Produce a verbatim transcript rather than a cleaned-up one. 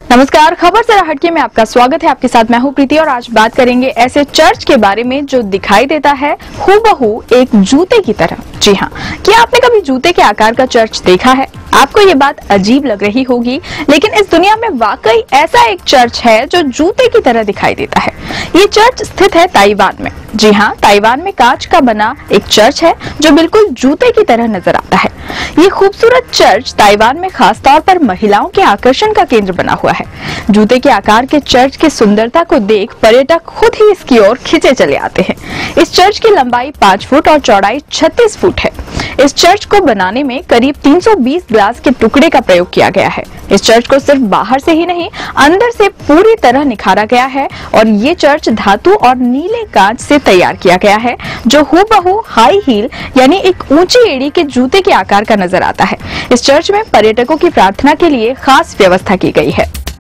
नमस्कार, खबर जरा हटके में आपका स्वागत है। आपके साथ मैं हूं प्रीति और आज बात करेंगे ऐसे चर्च के बारे में जो दिखाई देता है हूबहू एक जूते की तरह। जी हाँ, क्या आपने कभी जूते के आकार का चर्च देखा है? आपको ये बात अजीब लग रही होगी, लेकिन इस दुनिया में वाकई ऐसा एक चर्च है जो जूते की तरह दिखाई देता है। ये चर्च स्थित है ताइवान में। जी हाँ, ताइवान में कांच का बना एक चर्च है जो बिल्कुल जूते की तरह नजर आता है। ये खूबसूरत चर्च ताइवान में खास तौर पर महिलाओं के आकर्षण का केंद्र बना हुआ है। जूते के आकार के चर्च की सुंदरता को देख पर्यटक खुद ही इसकी ओर खिंचे चले आते हैं। इस चर्च की लंबाई पाँच फुट और चौड़ाई छत्तीस फुट है। इस चर्च को बनाने में करीब तीन सौ बीस ग्लास के टुकड़े का प्रयोग किया गया है। इस चर्च को सिर्फ बाहर से ही नहीं, अंदर से पूरी तरह निखारा गया है और ये चर्च धातु और नीले कांच से तैयार किया गया है जो हूबहू हाई हील यानी एक ऊंची एड़ी के जूते के आकार का नजर आता है। इस चर्च में पर्यटकों की प्रार्थना के लिए खास व्यवस्था की गई है।